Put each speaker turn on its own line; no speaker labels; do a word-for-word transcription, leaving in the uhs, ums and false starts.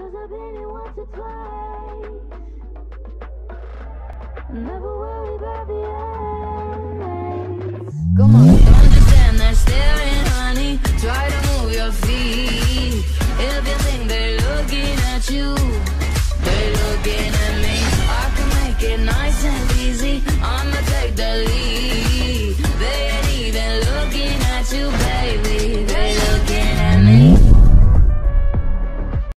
Cause I've been here once or twice. Never worry about the eyes. Come on.